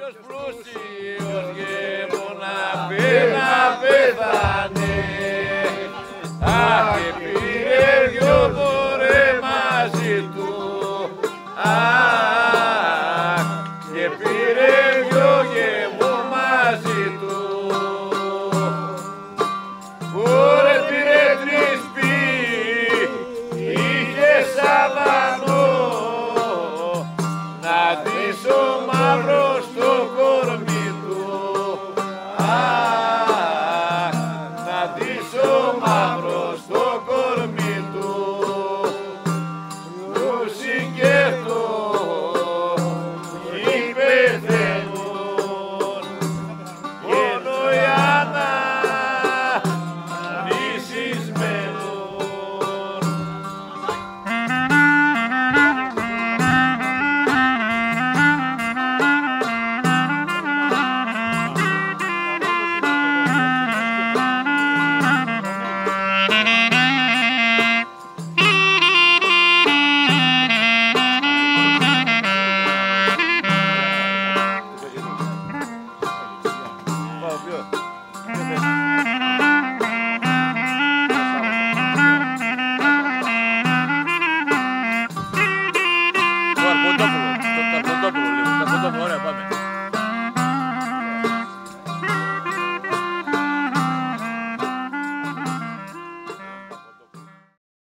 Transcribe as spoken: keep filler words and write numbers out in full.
κάποιος πλούσιος γέμου να πει να πεθάνει. Αχ, και πήρε δυο μωρέ μαζί του. Αχ, και πήρε δυο γέμου μαζί του. Ωραία πήρε τρεις πι, είχε σαβανό, να δεις ο μαύρος στο κορμί του. Αχ, να δεις ο μαύρος στο κορμί του. Λούσι και αυτό οι πεθαίνουν, μόνο οι αναλύσεις μένουν. Πάω πιο.